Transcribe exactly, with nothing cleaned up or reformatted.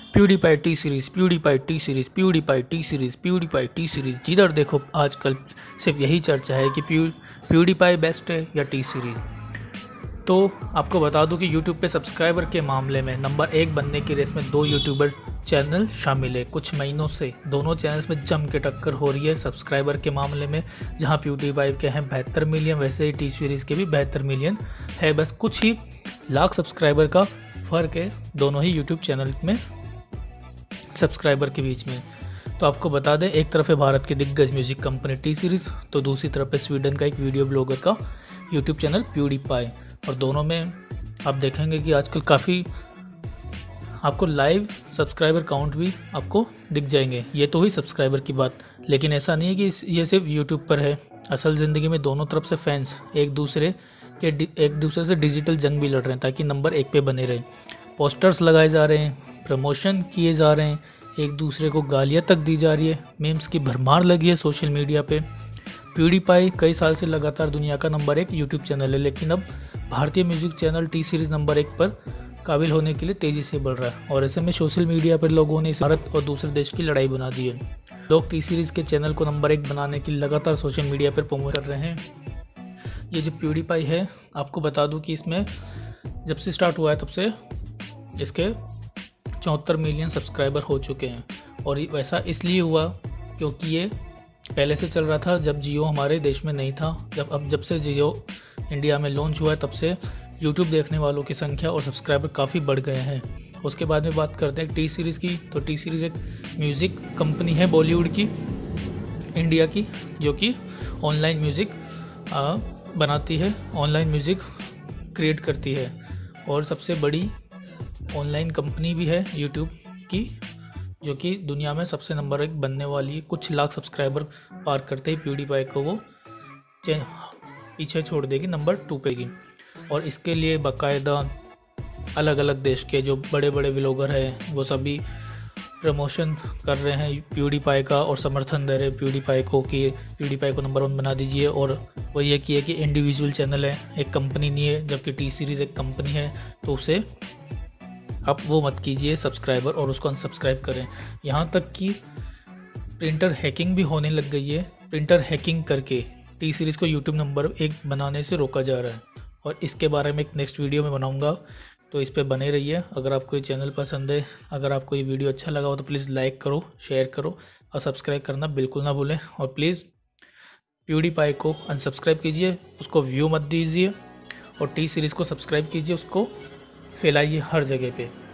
PewDiePie T Series, PewDiePie T Series, PewDiePie T Series, PewDiePie T Series. जिधर देखो आजकल सिर्फ यही चर्चा है कि प्यू प्यूडीपाई बेस्ट है या टी सीरीज़। तो आपको बता दूं कि यूट्यूब पे सब्सक्राइबर के मामले में नंबर एक बनने की रेस में दो यूट्यूबर चैनल शामिल है। कुछ महीनों से दोनों चैनल्स में जम के टक्कर हो रही है सब्सक्राइबर के मामले में। जहां प्यूडीपाई के हैं बहत्तर मिलियन, वैसे ही टी सीरीज़ के भी बहत्तर मिलियन है। बस कुछ ही लाख सब्सक्राइबर का फ़र्क है दोनों ही यूट्यूब चैनल में सब्सक्राइबर के बीच में। तो आपको बता दें, एक तरफ है भारत की दिग्गज म्यूजिक कंपनी टी सीरीज़, तो दूसरी तरफ है स्वीडन का एक वीडियो ब्लॉगर का यूट्यूब चैनल प्यूडीपाई। और दोनों में आप देखेंगे कि आजकल काफ़ी आपको लाइव सब्सक्राइबर काउंट भी आपको दिख जाएंगे। ये तो हुई सब्सक्राइबर की बात, लेकिन ऐसा नहीं है कि ये सिर्फ यूट्यूब पर है। असल ज़िंदगी में दोनों तरफ से फैंस एक दूसरे के एक दूसरे से डिजिटल जंग भी लड़ रहे हैं ताकि नंबर एक पे बने रहें। पोस्टर्स लगाए जा रहे हैं, प्रमोशन किए जा रहे हैं, एक दूसरे को गालियाँ तक दी जा रही है, मीम्स की भरमार लगी है सोशल मीडिया पे। प्यूडीपाई कई साल से लगातार दुनिया का नंबर एक यूट्यूब चैनल है, लेकिन अब भारतीय music channel T Series number एक पर काबिल होने के लिए तेज़ी से बढ़ रहा है। और ऐसे में सोशल मीडिया पर लोगों ने इस भारत और दूसरे देश की लड़ाई बना दी है। लोग टी सीरीज़ के चैनल को नंबर एक बनाने के लिए लगातार सोशल मीडिया पर प्रमोट कर रहे हैं। ये जो प्यूडीपाई है, आपको बता दूँ कि इसमें जब से स्टार्ट हुआ है तब से इसके चौहत्तर मिलियन सब्सक्राइबर हो चुके हैं। और वैसा इसलिए हुआ क्योंकि ये पहले से चल रहा था जब जियो हमारे देश में नहीं था। जब अब जब से जियो इंडिया में लॉन्च हुआ है तब से यूट्यूब देखने वालों की संख्या और सब्सक्राइबर काफ़ी बढ़ गए हैं। उसके बाद में बात करते हैं टी सीरीज़ की। तो टी सीरीज़ एक म्यूज़िक कंपनी है बॉलीवुड की, इंडिया की, जो कि ऑनलाइन म्यूज़िक बनाती है, ऑनलाइन म्यूज़िक क्रिएट करती है और सबसे बड़ी ऑनलाइन कंपनी भी है यूट्यूब की, जो कि दुनिया में सबसे नंबर एक बनने वाली है। कुछ लाख सब्सक्राइबर पार करते ही प्यूडीपाई को वो पीछे छोड़ देगी, नंबर टू पे की। और इसके लिए बाकायदा अलग अलग देश के जो बड़े बड़े व्लॉगर हैं वो सभी प्रमोशन कर रहे हैं प्यूडीपाई का और समर्थन दे रहे हैं प्यूडीपाई को कि प्यूडीपाई को नंबर वन बना दीजिए। और वो ये कि, कि इंडिविजुअल चैनल है, एक कंपनी नहीं है, जबकि टी सीरीज़ एक कंपनी है, तो उसे आप वो मत कीजिए सब्सक्राइबर और उसको अनसब्सक्राइब करें। यहाँ तक कि प्रिंटर हैकिंग भी होने लग गई है। प्रिंटर हैकिंग करके टी सीरीज़ को यूट्यूब नंबर एक बनाने से रोका जा रहा है, और इसके बारे में एक नेक्स्ट वीडियो में बनाऊंगा, तो इस पे बने रहिए। अगर आपको ये चैनल पसंद है, अगर आपको ये वीडियो अच्छा लगा हो तो प्लीज़ लाइक करो, शेयर करो और सब्सक्राइब करना बिल्कुल ना भूलें। और प्लीज़ प्यूडीपाई को अनसब्सक्राइब कीजिए, उसको व्यू मत दीजिए, और टी सीरीज़ को सब्सक्राइब कीजिए, उसको फैलाइए हर जगह पे।